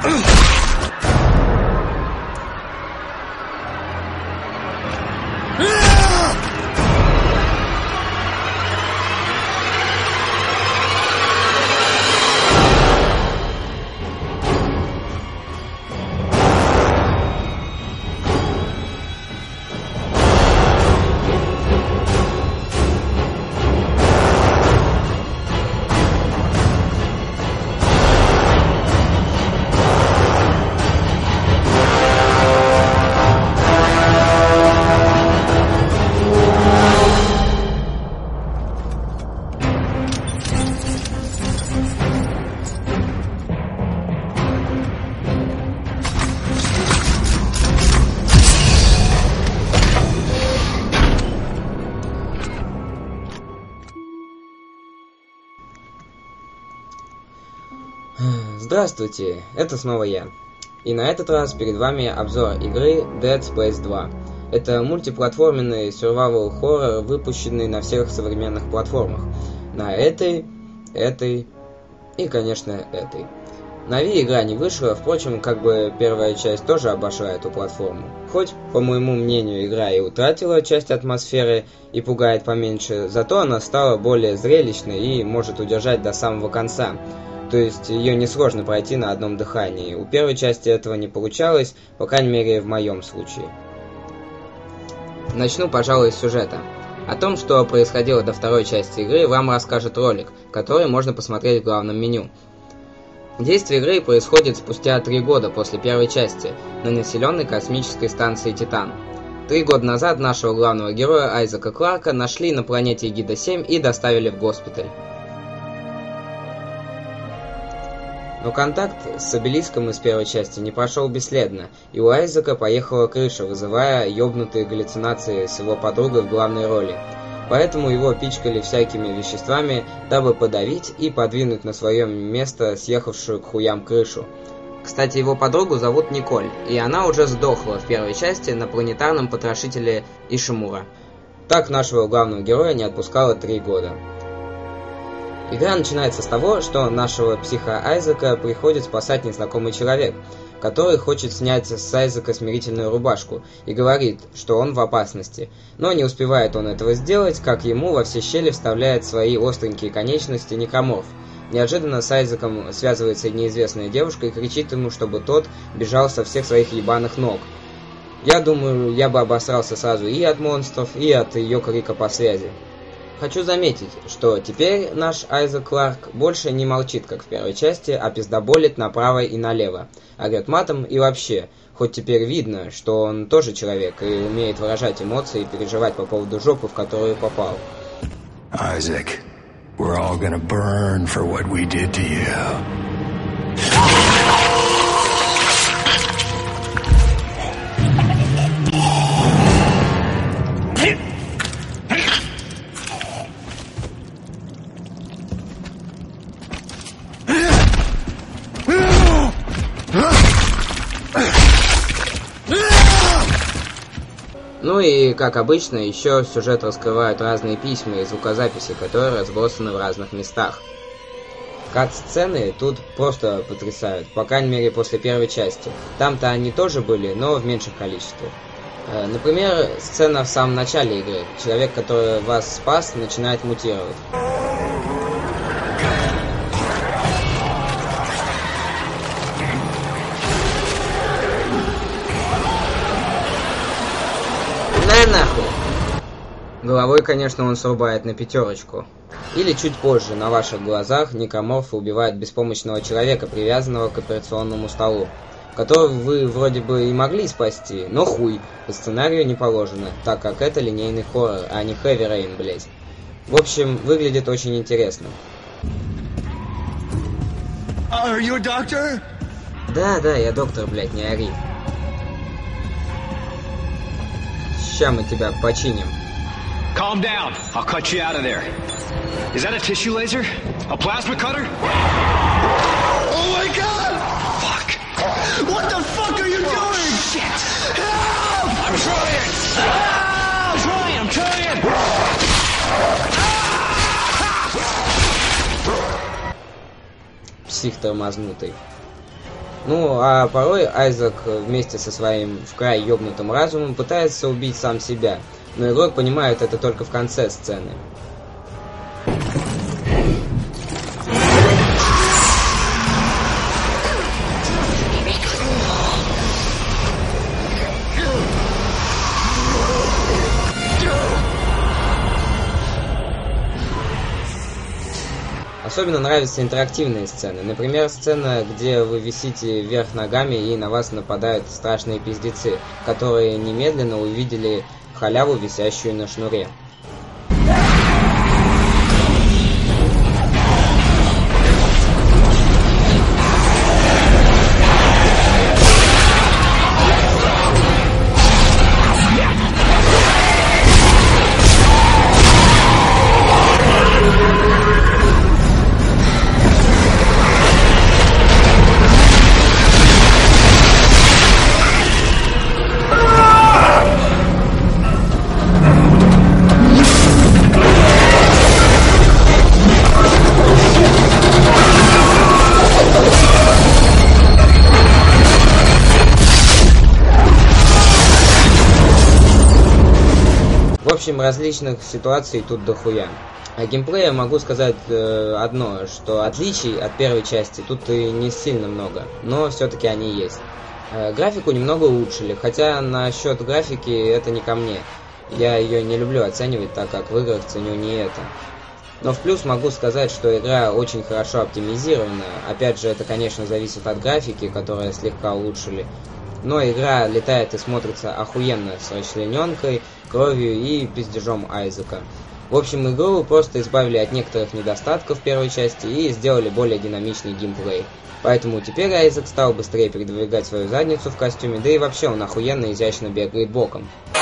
Здравствуйте, это снова я. И на этот раз перед вами обзор игры Dead Space 2. Это мультиплатформенный survival хоррор, выпущенный на всех современных платформах. На этой и, конечно, этой. На Wii игра не вышла, впрочем, как бы первая часть тоже обошла эту платформу. Хоть, по моему мнению, игра и утратила часть атмосферы и пугает поменьше, зато она стала более зрелищной и может удержать до самого конца. То есть ее несложно пройти на одном дыхании. У первой части этого не получалось, по крайней мере в моем случае. Начну, пожалуй, с сюжета. О том, что происходило до второй части игры, вам расскажет ролик, который можно посмотреть в главном меню. Действие игры происходит спустя 3 года после первой части, на населенной космической станции Титан. 3 года назад нашего главного героя Айзека Кларка нашли на планете Эгида-7 и доставили в госпиталь. Но контакт с обелиском из первой части не прошел бесследно, и у Айзека поехала крыша, вызывая ёбнутые галлюцинации с его подругой в главной роли. Поэтому его пичкали всякими веществами, дабы подавить и подвинуть на свое место съехавшую к хуям крышу. Кстати, его подругу зовут Николь, и она уже сдохла в первой части на планетарном потрошителе Ишимура. Так нашего главного героя не отпускало 3 года. Игра начинается с того, что нашего психа Айзека приходит спасать незнакомый человек, который хочет снять с Айзека смирительную рубашку и говорит, что он в опасности. Но не успевает он этого сделать, как ему во все щели вставляет свои остренькие конечности некроморф. Неожиданно с Айзеком связывается неизвестная девушка и кричит ему, чтобы тот бежал со всех своих ебаных ног. Я думаю, я бы обосрался сразу и от монстров, и от ее крика по связи. Хочу заметить, что теперь наш Айзек Кларк больше не молчит, как в первой части, а пиздоболит направо и налево, орёт матом и вообще, хоть теперь видно, что он тоже человек и умеет выражать эмоции и переживать по поводу жопы, в которую попал. Isaac, we're all gonna burn for what we did to you. Ну и, как обычно, еще сюжет раскрывают разные письма и звукозаписи, которые разбросаны в разных местах. Кат-сцены тут просто потрясают, по крайней мере после первой части. Там-то они тоже были, но в меньших количествах. Например, сцена в самом начале игры. Человек, который вас спас, начинает мутировать. Нахуй. Головой, конечно, он срубает на 5. Или чуть позже, на ваших глазах, некроморфы убивают беспомощного человека, привязанного к операционному столу, которого вы вроде бы и могли спасти, но хуй, по сценарию не положено, так как это линейный хоррор, а не Heavy Rain, блять. В общем, выглядит очень интересно. Are you a doctor? Да, я доктор, блять, не ори. Ща мы тебя починим. Calm down. I'll cut you out of there. Is that a tissue laser? A plasma cutter? Oh my god! Fuck! What the fuck are you doing? Shit! Help! I'm trying! I'm trying! Псих тормознутый. Ну, а порой Айзек вместе со своим в край ёбнутым разумом пытается убить сам себя, но игрок понимает это только в конце сцены. Особенно нравятся интерактивные сцены. Например, сцена, где вы висите вверх ногами и на вас нападают страшные пиздецы, которые немедленно увидели халяву, висящую на шнуре. В общем, различных ситуаций тут дохуя. О геймплее могу сказать одно, что отличий от первой части тут и не сильно много, но все-таки они есть. Графику немного улучшили, хотя насчет графики это не ко мне. Я ее не люблю оценивать, так как в играх ценю не это. Но в плюс могу сказать, что игра очень хорошо оптимизирована. Опять же, это, конечно, зависит от графики, которую слегка улучшили. Но игра летает и смотрится охуенно с расчлененкой, кровью и пиздежом Айзека. В общем, игру просто избавили от некоторых недостатков первой части и сделали более динамичный геймплей. Поэтому теперь Айзек стал быстрее передвигать свою задницу в костюме, да и вообще он охуенно изящно бегает боком.